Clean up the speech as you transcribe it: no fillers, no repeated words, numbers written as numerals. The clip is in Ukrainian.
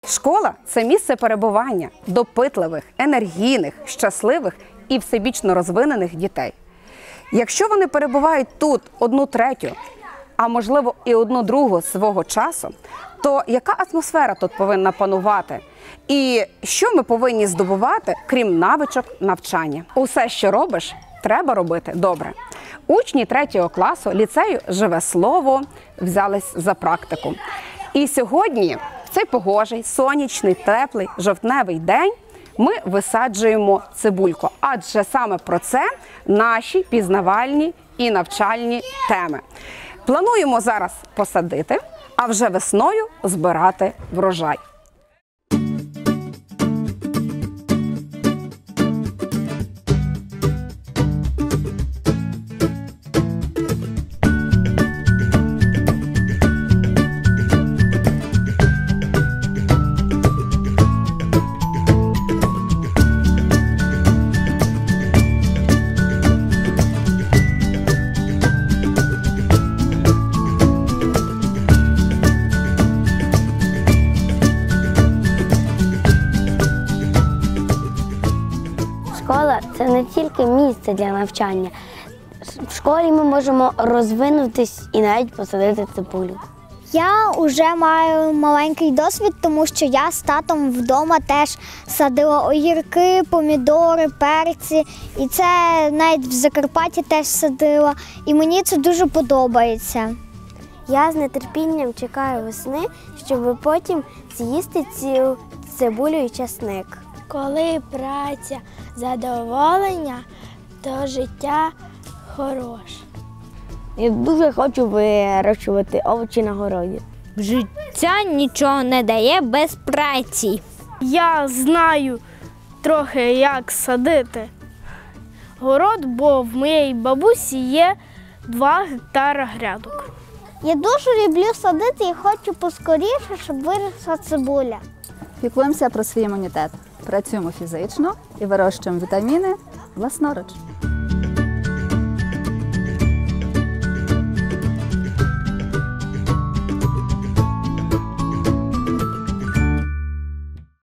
Школа – це місце перебування допитливих, енергійних, щасливих і всебічно розвинених дітей. Якщо вони перебувають тут 1/3, а можливо і 1/2 свого часу, то яка атмосфера тут повинна панувати? І що ми повинні здобувати, крім навичок навчання? Усе, що робиш, треба робити добре. Учні 3 класу ліцею «Живе слово» взялись за практику. І сьогодні, в цей погожий, сонячний, теплий, жовтневий день, ми висаджуємо цибульку. Адже саме про це наші пізнавальні і навчальні теми. Плануємо зараз посадити, а вже весною збирати врожай. Школа – це не тільки місце для навчання. В школі ми можемо розвинутись і навіть посадити цибулю. Я вже маю маленький досвід, тому що я з татом вдома теж садила огірки, помідори, перці. І це навіть в Закарпатті теж садила. І мені це дуже подобається. Я з нетерпінням чекаю весни, щоб потім з'їсти цю цибулю і часник. Коли праця задоволення, то життя хороше. Я дуже хочу вирощувати овочі на городі. Життя нічого не дає без праці. Я знаю трохи, як садити город, бо в моєї бабусі є 2 гектара грядок. Я дуже люблю садити і хочу поскоріше, щоб виросла цибуля. Піклуємося про свій імунітет, працюємо фізично і вирощуємо вітаміни власноруч.